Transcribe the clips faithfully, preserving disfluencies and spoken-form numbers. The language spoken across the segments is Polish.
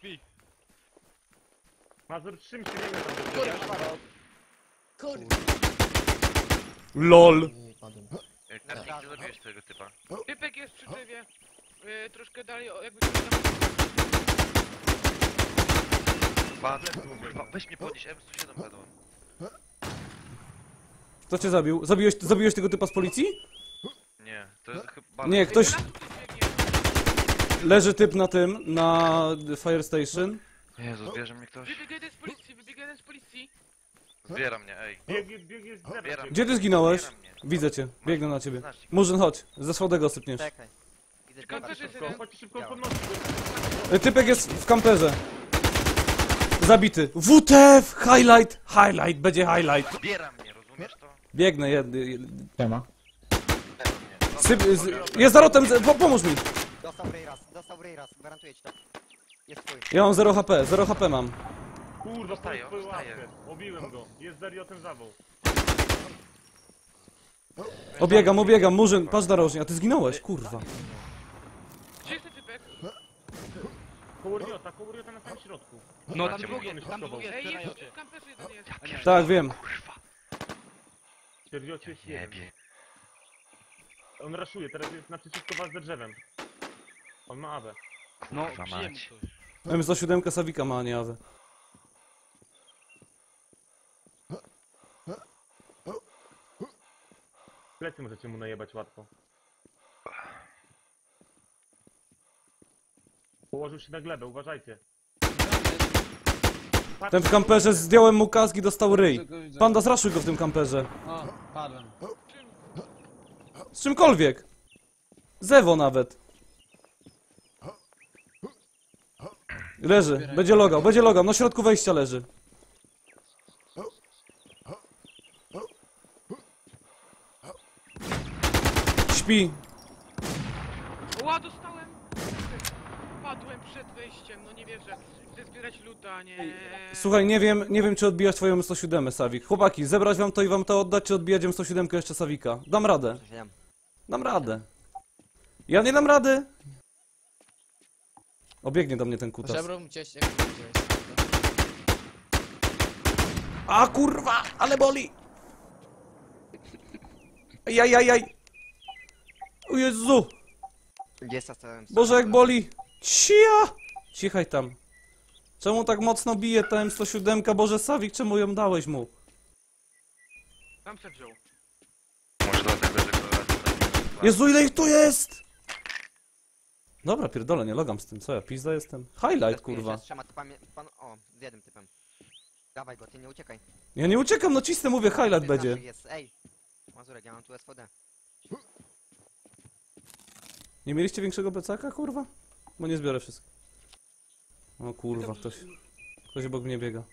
śpi. Mazur, czym się wiemy tam? Kurwa. Kurwa. LOL. Karnik, gdzie zabiłeś tego typa? Typek jest przy drzewie. Yy, troszkę dalej, o, jakby się tam... Patrz, kurwa, weź mnie podnieś, M sto siedem padłem. Kto cię zabił? Zabiłeś, zabiłeś tego typa z policji? Nie, to jest chyba... Nie, ktoś... Lasu ktoś biegnie. Leży typ na tym, na Fire Station. Jezu, zbierze mnie ktoś? Wybiega jeden z policji, wybiega jeden z policji. Zbiera mnie, ej. Bieg, bieg jest z lewa. Zbieram. Gdzie ty zginąłeś? Zbiera mnie. Widzę cię, biegnę na ciebie. Znacznik. Murzyn, chodź, ze słodego sypniesz. Czekaj. Idę Czy kamperze szybko. jest Szybko, jeden? chodź szybko podnosić Y, Typek jest w kamperze. Zabity. W T F! Highlight! Highlight! Będzie highlight! Zbiera mnie, rozumiesz to? Biegnę, jed... jed- Siema. Zbiera mnie. Syp... z- Jest za rotem, z- po, pomóż mi! Dostał rej raz, dostał rej raz, gwarantuję ci to. Jest twój. Ja mam zero H P, zero H P mam. Kurwa, Dostaję, twoją dostaję. łapkę. Obiłem go. Jest zariotem zawał. Obiegam, obiegam, Murzyn, patrz narożnie, a ty zginąłeś, kurwa. Gdzie jest ten typek? Koło riota, koło riota na samym środku. No tam tam dwóch dwóch jest, tam tam dwóch dwóch jest, jest. Ej, jest, w kamperze jeden jest. Tak, wiem. W riocie jest jeden. Jebie. On raszuje, teraz jest naprzeciwko was za drzewem. On ma awę. No, Kurwa przyjemny mać. coś. M sto siedem Sawika ma, a nie Awe. Plecy możecie mu najebać łatwo. Położył się na glebę, uważajcie. Ten w kamperze, zdjąłem mu kask i dostał ryj. Panda, zraszuj go w tym kamperze. O, padłem. Z czymkolwiek. Zewo nawet. Leży, będzie logał, będzie logał, na środku wejścia leży. Śpi. Ła, dostałem! Padłem przed wejściem, no nie wierzę. Chcę zbierać luta, nie... Słuchaj, nie wiem, nie wiem czy odbijać twoją M sto siedem, Sawik. Chłopaki, zebrać wam to i wam to oddać, czy odbijać M sto siedem jeszcze Sawika? Dam radę, Coś wiem. dam radę. Ja nie dam rady. Obiegnie do mnie ten kutas. Żebrum cieś, jak to widziałeś? A kurwa, ale boli! Jajajaj! O Jezu! Gdzie jest ta Boże jak boli! Cia! Cichaj tam. Czemu tak mocno bije ta M sto siedem? Boże Sawik, czemu ją dałeś mu? Tam se wziął. Może dlatego, że go... Jezu, ile ich tu jest! Dobra, pierdolę, nie logam z tym, co ja, pizda jestem? Highlight, kurwa. Z trzema typami, pan, o, z jednym typem. Dawaj go, ty nie uciekaj. Ja nie uciekam, no cisnę, mówię, highlight Ty będzie. naszych Jest. Ej, Mazurek, ja mam tu S V D. Nie mieliście większego plecaka, kurwa? Bo nie zbiorę wszystko. O kurwa, ktoś... Ktoś obok mnie biega.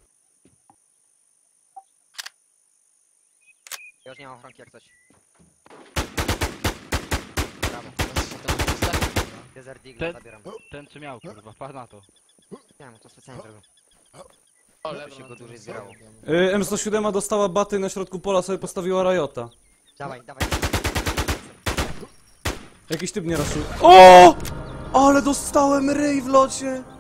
Ja już nie mam ochronki jak coś. Brawo. Desert Deagle Ten- zabieram. Ten co miał, kurwa, padł na to. Nie wiem, to specjalnie zrobił. O, Żeby lewo się na go tym dłużej są. zbierało. Yy, M sto siedem dostała baty na środku pola, sobie postawiła Riota. Dawaj, dawaj. Jakiś typ nie raszył. O! Ale dostałem ryj w locie!